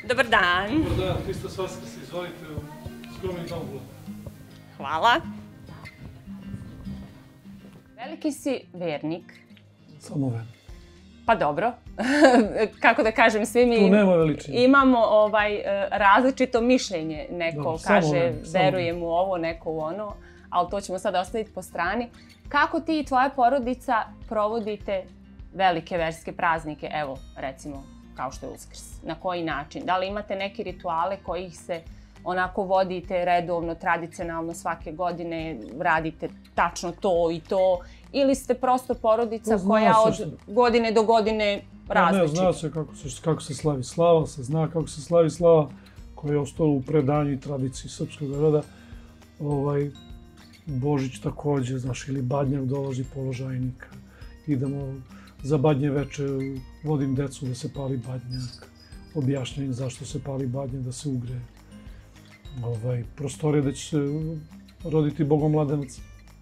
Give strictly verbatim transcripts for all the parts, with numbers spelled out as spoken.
Dobar dan. Dobar dan, Hristos Vaskrs, izvolite u skromni dom. Hvala. Veliki si vernik. Samo vernik. Pa dobro, kako da kažem, svi mi Tu nema veličine. imamo ovaj, različito mišljenje. Neko Dobro, samo kaže vernik, samo verujem u ovo, neko u ono, ali to ćemo sad ostaviti po strani. Kako ti i tvoja porodica provodite velike verske praznike, evo recimo kao što je Uskrs? Na koji način? Da li imate neke rituale kojih se onako vodite redovno, tradicionalno svake godine, radite tačno to i to, ili ste prosto porodica koja od godine do godine različita? Ne, zna se kako se, kako se slavi slava, se zna kako se slavi slava, koja je ostala u predanju i tradiciji srpskog roda. Ovaj, Božić takođe, znaš, ili Badnjak dolazi položajnika. Idemo za Badnje veče, vodim decu da se pali Badnjak, objašnjam zašto se pali Badnjak, da se ugreje. Ovaj, prostorije da će se roditi Bogomladenac.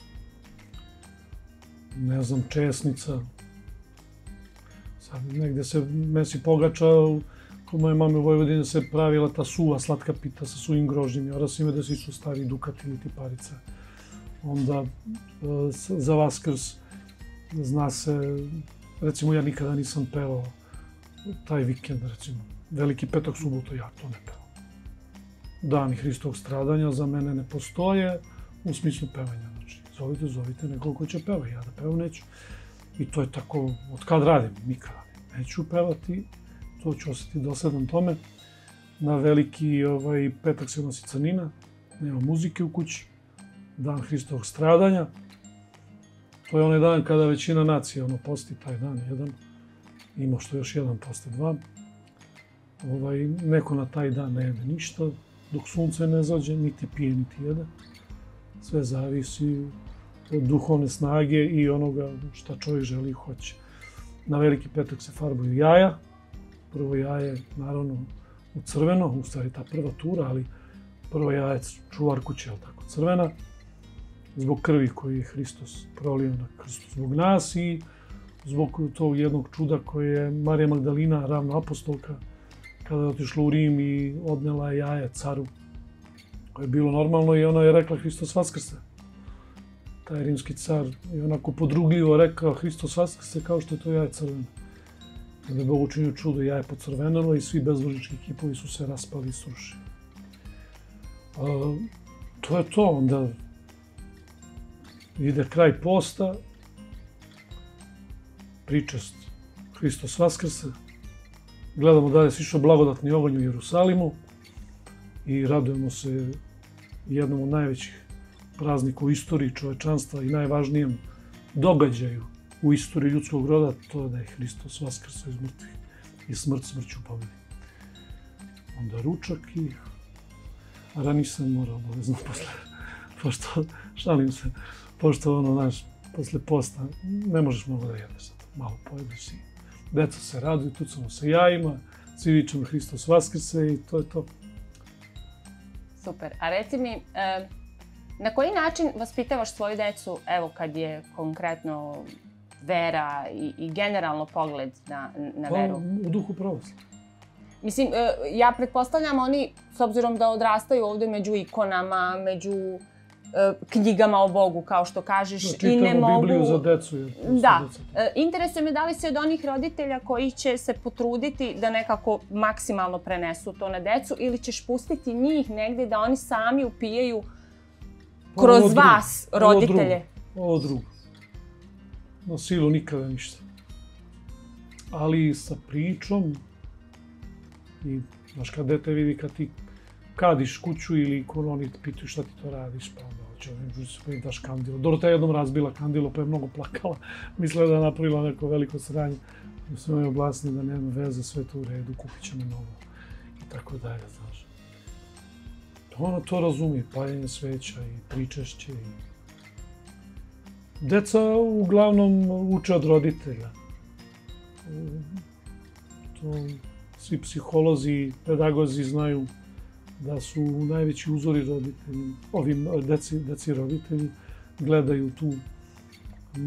Ne znam, česnica. Sad negde se mesi pogača, kod moje mame u Vojvodini se pravila ta suva slatka pita sa suvim grožđima. Oras ima da se isu stari dukat ili tiparica. Onda za Vaskrs zna se, recimo ja nikada nisam pevao taj vikend, recimo. Veliki petak, subotu, ja to ne pevao. Dani Hristovog stradanja za mene ne postoje u smislu pevanja. Znači, zovite, zovite nekoliko će peva, ja da pevam neću. I to je tako, od kad radim, nikad radim. Neću pevati, to ću osjetiti dosadan tome. Na veliki ovaj, petak se nosi crnina, nema muzike u kući. Dan Hristovog stradanja. To je onaj dan kada većina nacija ono, posti taj dan jedan. Ima što još jedan posti dva. Ovaj, neko na taj dan ne jede ništa. Dok sunce ne zađe, niti pije, niti jede. Sve zavisi od duhovne snage i onoga šta čovjek želi i hoće. Na veliki petak se farbaju jaja. Prvo jaje, naravno, u crveno, u stvari ta prva tura, ali prvo jaje čuvar kuće, ali tako, crvena. Zbog krvi koju je Hristos prolio na krstu zbog nas i zbog tog jednog čuda koje je Marija Magdalina, ravno apostolka, kada je otišla u Rim i odnela jaje caru, koje je bilo normalno i ona je rekla Hristos Vaskrse. Taj rimski car je onako podrugljivo rekao Hristos Vaskrse kao što je to jaje crveno. Kada je Bog učinio čudo, jaje pocrvenilo i svi bezbožnički kipovi su se raspali i srušili. To je to, onda ide kraj posta, pričest Hristos Vaskrse, gledamo da je sišao blagodatni oganj u Jerusalimu i radujemo se jednom od najvećih praznika u istoriji čovečanstva i najvažnijem događaju u istoriji ljudskog roda, to je da je Hristos Vaskrse iz mrtvih i smrt smrću pobedi. Onda ručak i ranije sam morao obavezno posle, pošto šalim se, pošto ono, znaš, posle posta ne možeš mnogo da jedeš sad, malo pojedeš i deca se raduju, tucamo se jajima, svi vičemo Hristos Vaskrse i to je to. Super. A reci mi, na koji način vaspitavaš svoju decu, evo kad je konkretno vera i, i generalno pogled na, na veru? Pa, u duhu pravoslavlja. Mislim, ja pretpostavljam oni, s obzirom da odrastaju ovde među ikonama, među knjigama o Bogu, kao što kažeš, i ne mogu... Čitamo Bibliju za decu. Da. Interesuje me da li se od onih roditelja koji će se potruditi da nekako maksimalno prenesu to na decu ili ćeš pustiti njih negde da oni sami upijaju kroz vas, roditelje? Ovo drugo. Na silu nikada ništa. Ali sa pričom i, znaš, kad dete vidi kad ti kadiš kuću ili oni pitaju šta ti to radiš, pa onda hoće da daš kandilo. Dorota je jednom razbila kandilo pa je mnogo plakala. Mislila da je napravila neko veliko sranje. Sve mi je objasnili da nema veze, sve to u redu, kupit ćemo novo. I tako dalje, znaš. Ona to razumije, paljenje sveća i pričešće. Deca uglavnom uče od roditelja. To svi psiholozi, pedagozi znaju da su najveći uzori roditelji, ovim deci, deci roditelji, gledaju tu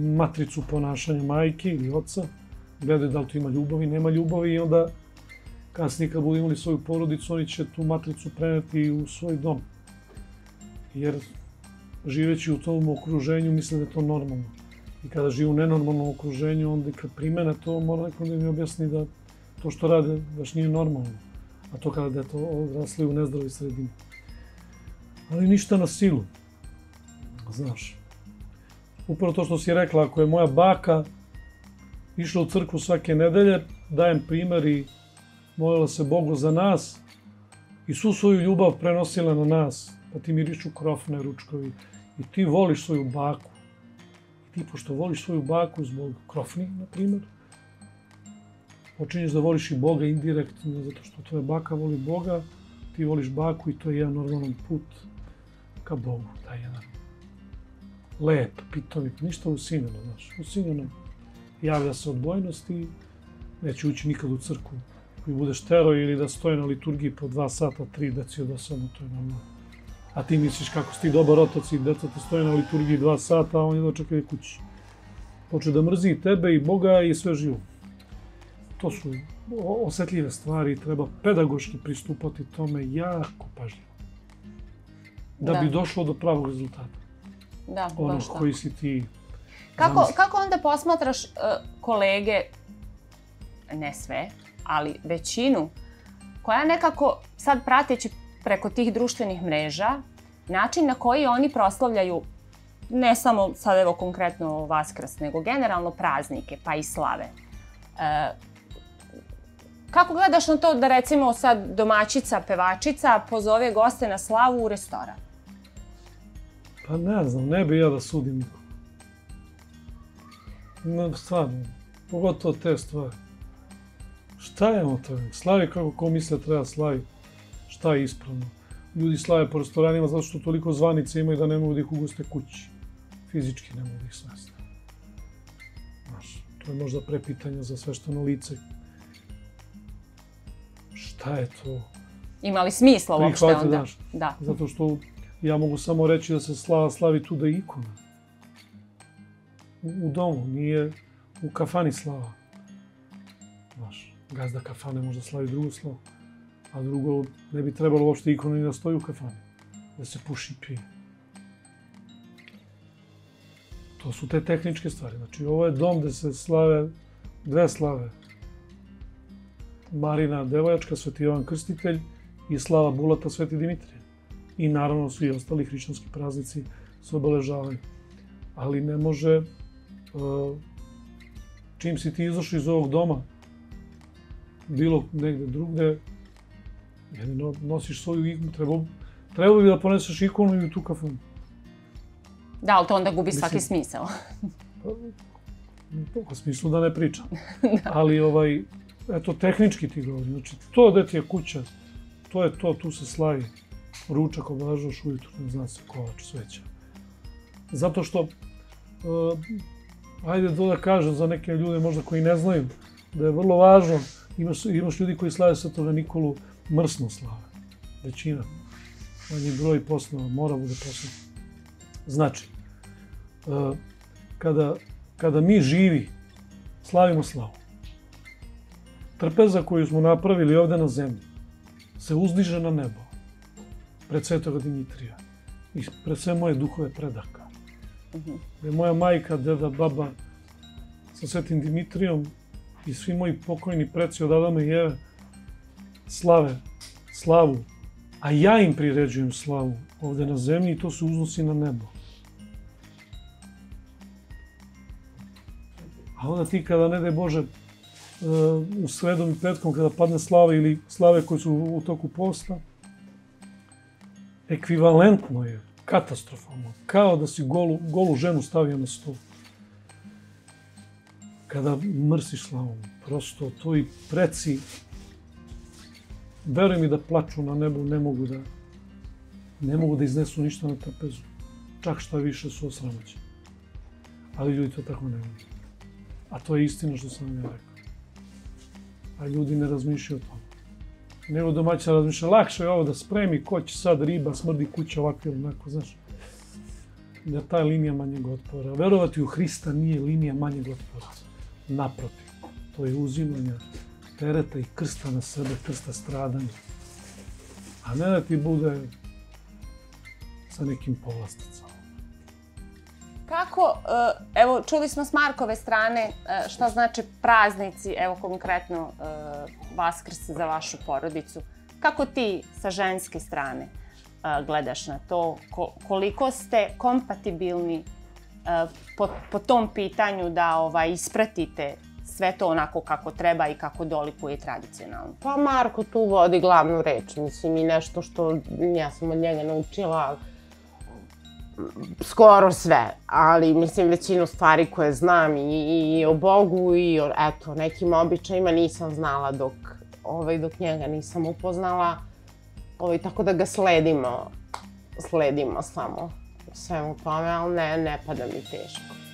matricu ponašanja majke ili oca, gledaju da li tu ima ljubavi, nema ljubavi i onda kasnije kad budu imali svoju porodicu, oni će tu matricu preneti u svoj dom. Jer živeći u tom okruženju misle da je to normalno. I kada žive u nenormalnom okruženju, onda kad primene to, mora nekom da mi objasni da to što rade baš nije normalno. A to kada da to odrasli u nezdravoj sredini. Ali ništa na silu. Znaš. Upravo to što si rekla, ako je moja baka išla u crkvu svake nedelje, dajem primer i molila se Bogu za nas i svu svoju ljubav prenosila na nas. Pa ti mirišu krofne ručkovi i ti voliš svoju baku. I ti, pošto voliš svoju baku zbog krofni, na primjer, počinješ da voliš i Boga indirektno, zato što tvoja baka voli Boga, ti voliš baku i to je jedan normalan put ka Bogu, taj jedan lep, pitomik, ništa usinjeno, znaš. Usinjeno javlja se odbojnost i neće ući nikad u crkvu. Koji budeš tero ili da stoje na liturgiji po dva sata, tri deci od osam, to je normalno. A ti misliš kako si ti dobar otac i deca te stoje na liturgiji dva sata, a on je dočekaju kući. Poče da mrzi i tebe i Boga i sve živo. To su osetljive stvari i treba pedagoški pristupati tome jako pažljivo. Da, da bi došlo do pravog rezultata. Da, ono baš tako. Koji si ti... Kako, kako onda posmatraš uh, kolege, ne sve, ali većinu, koja nekako sad prateći preko tih društvenih mreža, način na koji oni proslavljaju ne samo sad evo konkretno Vaskrs, nego generalno praznike pa i slave. E, kako gledaš na to da recimo sad domaćica, pevačica pozove goste na slavu u restoran? Pa ne znam, ne bi ja da sudim nikog. No, stvarno, pogotovo te stvari. Šta je ono to? Slavi kako ko misle treba slavi. Šta je ispravno? Ljudi slave po restoranima zato što toliko zvanica imaju da ne mogu da ih ugoste kući. Fizički ne mogu da ih smeste. Znaš, to je možda prepitanje za svešteno lice. Šta je to? Ima li smisla uopšte onda? Znaš, da. Zato što ja mogu samo reći da se slava slavi tu da je ikona. U, u domu, nije u kafani slava. Znaš, gazda kafane možda slavi drugu slavu. A drugo, ne bi trebalo uopšte ikona ni da stoji u kafani. Da se puši i pije. To su te tehničke stvari. Znači, ovo je dom gde se slave dve slave. Marina Devojačka, Sveti Jovan Krstitelj i slava Bulata, Sveti Dimitrije. I naravno svi ostali hrišćanski praznici se obeležavaju. Ali ne može, čim si ti izašao iz ovog doma, bilo negde drugde, jedino nosiš svoju ikonu, trebalo treba bi da poneseš ikonu i u tu kafanu. Da, ali to onda gubi svaki smisao. U smislu da ne pričam. Ali, ovaj, eto, tehnički ti govorim. Znači, to gde ti je kuća, to je to, tu se slavi. Ručak obeležavaš ujutru, ne zna se, kolač, sveća. Zato što, uh, ajde to da kažem za neke ljude možda koji ne znaju, da je vrlo važno, imaš, imaš ljudi koji slave Svetoga Nikolu mrsno slave. Većina. Manji broj poslova mora bude poslova. Znači, uh, kada, kada mi živi slavimo slavu, trpeza koju smo napravili ovde na zemlji se uzdiže na nebo pred Svetoga Dimitrija i pred sve moje duhove predaka. Mm-hmm. Gde moja majka, deda, baba sa Svetim Dimitrijom i svi moji pokojni preci od Adama i Eve slave slavu, a ja im priređujem slavu ovde na zemlji i to se uznosi na nebo. A onda ti kada, ne daj Bože, u sredom i petkom kada padne slava ili slave koje su u toku posta, ekvivalentno je, katastrofalno, kao da si golu, golu ženu stavio na stol. Kada mrsiš slavom, prosto to i preci, veruj mi da plaču na nebu, ne mogu da, ne mogu da iznesu ništa na trpezu. Čak šta više su osramoćeni. Ali ljudi to tako ne mogu. A to je istina što sam vam ja rekao. A ljudi ne razmišljaju o tome. Nego domaćina razmišlja, lakše je ovo da spremi, ko će sad riba, smrdi kuća ovako ili onako, znaš. Da ta je linija manjeg otpora. Verovati u Hrista nije linija manjeg otpora. Naprotiv, to je uzimanje tereta i krsta na sebe, krsta stradanja. A ne da ti bude sa nekim povlasticama. Kako, evo, čuli smo s Markove strane šta znači praznici, evo konkretno Vaskrs za vašu porodicu. Kako ti sa ženske strane gledaš na to? Koliko ste kompatibilni po tom pitanju da ispratite sve to onako kako treba i kako dolikuje tradicionalno? Pa Marko tu vodi glavnu reč, mislim, i nešto što ja sam od njega naučila skoro sve, ali mislim većinu stvari koje znam i o Bogu i o eto, nekim običajima nisam znala dok, dok njega nisam upoznala, tako da ga sledimo, sledimo samo svemu tome, ali ne, ne pada mi teško.